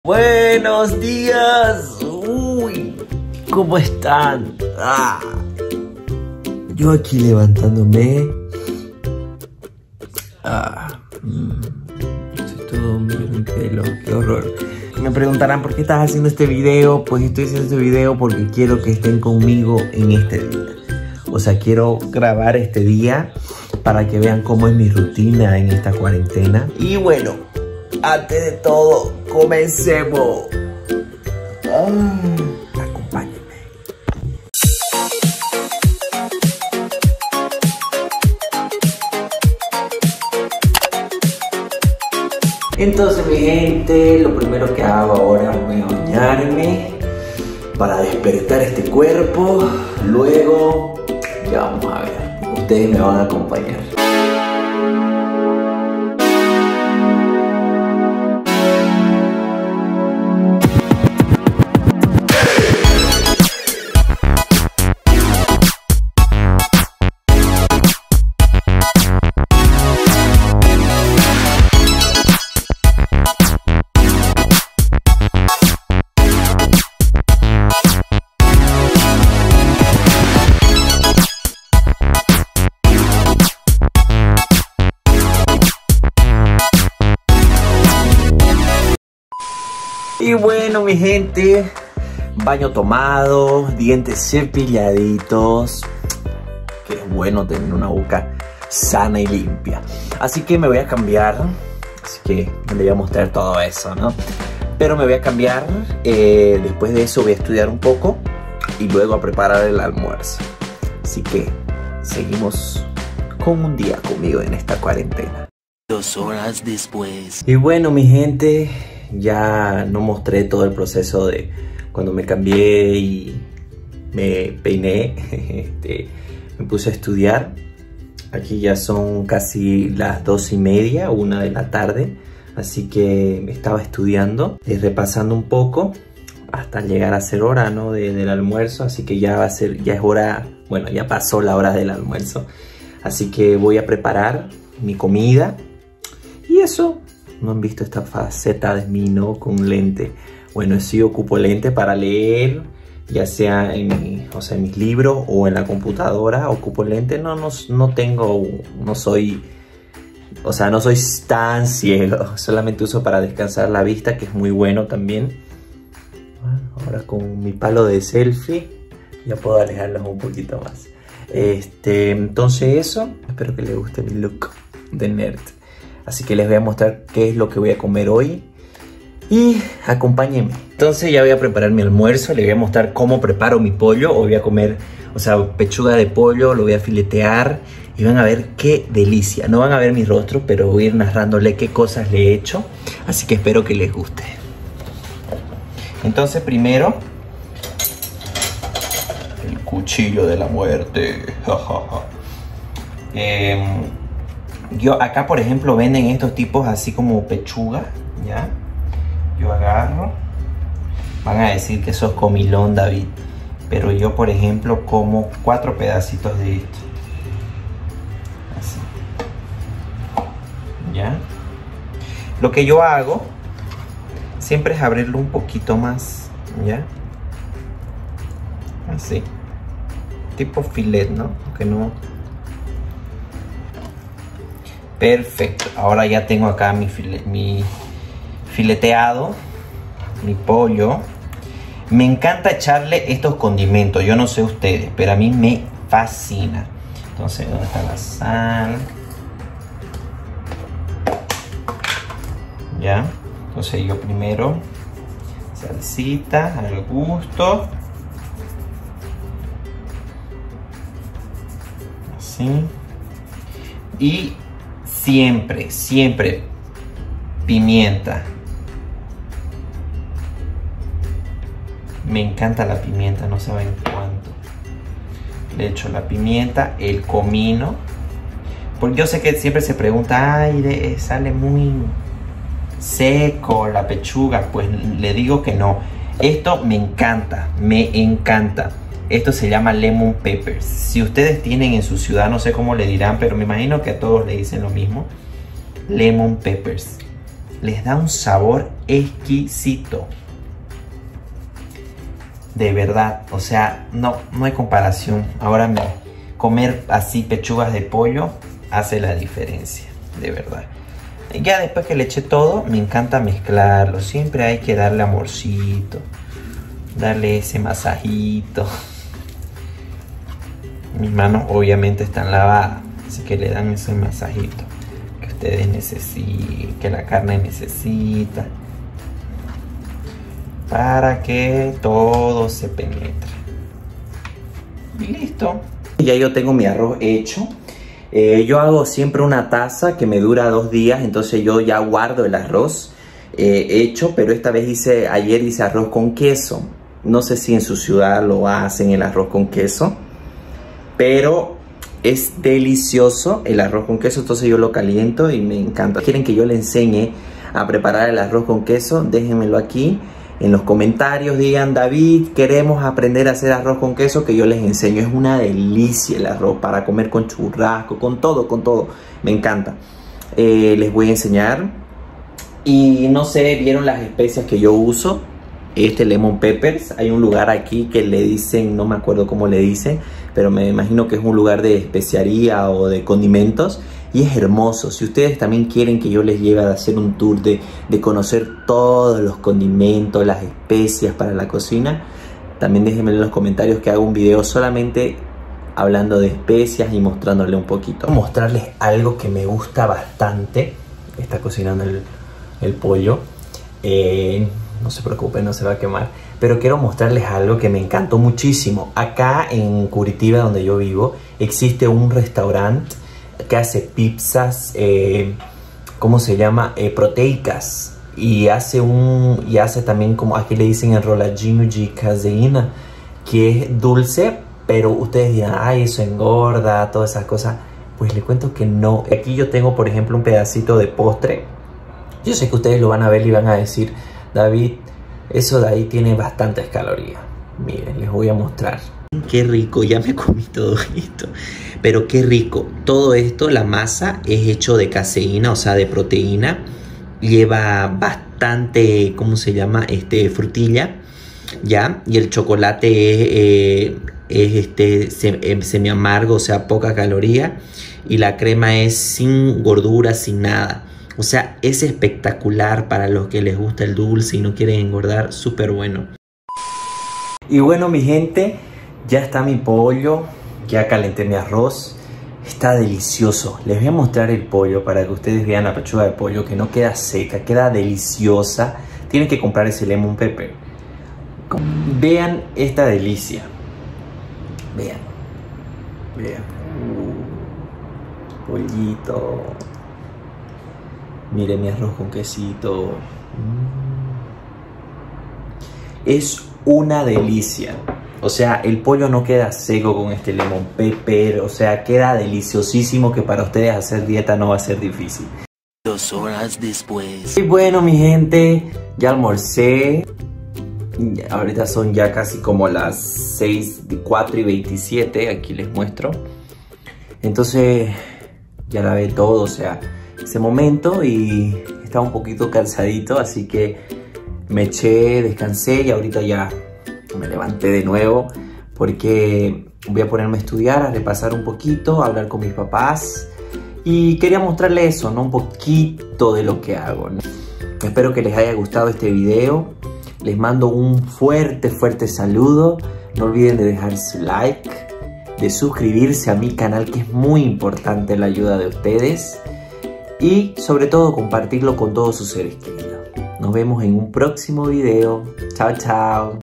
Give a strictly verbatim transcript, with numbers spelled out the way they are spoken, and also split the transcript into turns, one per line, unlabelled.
Buenos días. Uy, ¿cómo están? Ah. Yo aquí levantándome. Ah. Estoy todo mío en pelo. Qué horror. Me preguntarán por qué estás haciendo este video. Pues estoy haciendo este video porque quiero que estén conmigo en este día. O sea, quiero grabar este día para que vean cómo es mi rutina en esta cuarentena. Y bueno, antes de todo, comencemos. Ah, acompáñenme. Entonces, mi gente, lo primero que hago ahora es bañarme para despertar este cuerpo. Luego, ya vamos a ver. Ustedes me van a acompañar. Y bueno, mi gente, baño tomado, dientes cepilladitos. Que es bueno tener una boca sana y limpia. Así que me voy a cambiar. Así que me voy a mostrar todo eso, ¿no? Pero me voy a cambiar. Eh, después de eso voy a estudiar un poco. Y luego a preparar el almuerzo. Así que seguimos con un día conmigo en esta cuarentena.
Dos horas después.
Y bueno, mi gente, ya no mostré todo el proceso de cuando me cambié y me peiné. este, me puse a estudiar. Aquí ya son casi las dos y media, una de la tarde. Así que me estaba estudiando y repasando un poco hasta llegar a ser hora, ¿no? de, del almuerzo. Así que ya va a ser, ya es hora, bueno, ya pasó la hora del almuerzo. Así que voy a preparar mi comida. Y eso, no han visto esta faceta de mí, ¿no? Con lente. Bueno, sí ocupo lente para leer, ya sea en, mi, o sea, en mis libros o en la computadora. Ocupo lente, no, no, no tengo, no soy, o sea, no soy tan ciego. Solamente uso para descansar la vista, que es muy bueno también. Bueno, ahora con mi palo de selfie ya puedo alejarlos un poquito más. Este, entonces eso, espero que les guste mi look de nerd. Así que les voy a mostrar qué es lo que voy a comer hoy. Y acompáñenme. Entonces ya voy a preparar mi almuerzo. Les voy a mostrar cómo preparo mi pollo. Hoy voy a comer, o sea, pechuga de pollo. Lo voy a filetear. Y van a ver qué delicia. No van a ver mi rostro, pero voy a ir narrándole qué cosas le he hecho. Así que espero que les guste. Entonces primero, el cuchillo de la muerte. eh... Yo acá, por ejemplo, venden estos tipos así como pechuga, ¿ya? Yo agarro. Van a decir que sos comilón, David. Pero yo, por ejemplo, como cuatro pedacitos de esto. Así. ¿Ya? Lo que yo hago siempre es abrirlo un poquito más, ¿ya? Así. Tipo filet, ¿no? Que no... Perfecto, ahora ya tengo acá mi, file, mi fileteado, mi pollo. Me encanta echarle estos condimentos, yo no sé ustedes, pero a mí me fascina. Entonces, ¿dónde está la sal? Ya, entonces yo primero, salsita al gusto. Así. Y siempre, siempre pimienta. Me encanta la pimienta, no saben cuánto. Le echo la pimienta, el comino. Porque yo sé que siempre se pregunta, ay, de, sale muy seco la pechuga. Pues le digo que no. Esto me encanta, me encanta. Esto se llama lemon peppers. Si ustedes tienen en su ciudad, no sé cómo le dirán, pero me imagino que a todos le dicen lo mismo. Lemon peppers. les da un sabor exquisito. De verdad, o sea, no, no hay comparación. Ahora me, comer así pechugas de pollo hace la diferencia, de verdad. Y ya después que le eché todo, me encanta mezclarlo. Siempre hay que darle amorcito, darle ese masajito. Mis manos obviamente están lavadas, así que le dan ese masajito que ustedes necesitan, que la carne necesita, para que todo se penetre. Y listo. Ya yo tengo mi arroz hecho. Eh, yo hago siempre una taza que me dura dos días, entonces yo ya guardo el arroz eh, hecho, pero esta vez hice, ayer hice arroz con queso. No sé si en su ciudad lo hacen el arroz con queso, pero es delicioso el arroz con queso, entonces yo lo caliento y me encanta. ¿Quieren que yo le enseñe a preparar el arroz con queso? Déjenmelo aquí en los comentarios, digan: David, queremos aprender a hacer arroz con queso, que yo les enseño. Es una delicia el arroz para comer con churrasco, con todo, con todo. Me encanta. Eh, les voy a enseñar. Y no sé, ¿vieron las especias que yo uso? Este lemon peppers, hay un lugar aquí que le dicen, no me acuerdo cómo le dicen, pero me imagino que es un lugar de especiaría o de condimentos, y es hermoso. Si ustedes también quieren que yo les lleve a hacer un tour de, de conocer todos los condimentos, las especias para la cocina, también déjenme en los comentarios, que hago un video solamente hablando de especias y mostrándole un poquito. Voy a mostrarles algo que me gusta bastante. Está cocinando el, el pollo. Eh, no se preocupen, no se va a quemar. Pero quiero mostrarles algo que me encantó muchísimo. Acá en Curitiba, donde yo vivo, existe un restaurante que hace pizzas, eh, ¿cómo se llama? Eh, proteicas. Y hace un y hace también, como aquí le dicen, enroladinho de caseína, que es dulce, pero ustedes dirán: ay, eso engorda, todas esas cosas. Pues les cuento que no. Aquí yo tengo, por ejemplo, un pedacito de postre. Yo sé que ustedes lo van a ver y van a decir: David, eso de ahí tiene bastantes calorías. Miren, les voy a mostrar. Qué rico, ya me comí todo esto. Pero qué rico. Todo esto, la masa, es hecho de caseína, o sea, de proteína. Lleva bastante, ¿cómo se llama? Este, frutilla, ¿ya? Y el chocolate es, eh, es este, sem semi amargo, o sea, poca caloría. Y la crema es sin gordura, sin nada. O sea, es espectacular para los que les gusta el dulce y no quieren engordar. Súper bueno. Y bueno, mi gente, ya está mi pollo. Ya calenté mi arroz. Está delicioso. Les voy a mostrar el pollo para que ustedes vean la pechuga de pollo, que no queda seca, queda deliciosa. Tienen que comprar ese lemon pepper. Vean esta delicia. Vean. Vean. Uh, pollito. Miren mi arroz con quesito. Mm. Es una delicia. O sea, el pollo no queda seco con este lemon pepper. O sea, queda deliciosísimo, que para ustedes hacer dieta no va a ser difícil.
Dos horas después.
Y bueno, mi gente, ya almorcé. Ahorita son ya casi como las seis, cuatro y veintisiete. Aquí les muestro. Entonces, ya lavé todo, o sea, ese momento, y estaba un poquito cansadito, así que me eché, descansé, y ahorita ya me levanté de nuevo porque voy a ponerme a estudiar, a repasar un poquito, a hablar con mis papás, y quería mostrarles eso, ¿no? Un poquito de lo que hago, ¿no? Espero que les haya gustado este video. Les mando un fuerte, fuerte saludo. No olviden de dejar su like, de suscribirse a mi canal, que es muy importante la ayuda de ustedes. Y sobre todo compartirlo con todos sus seres queridos. Nos vemos en un próximo video. Chao, chao.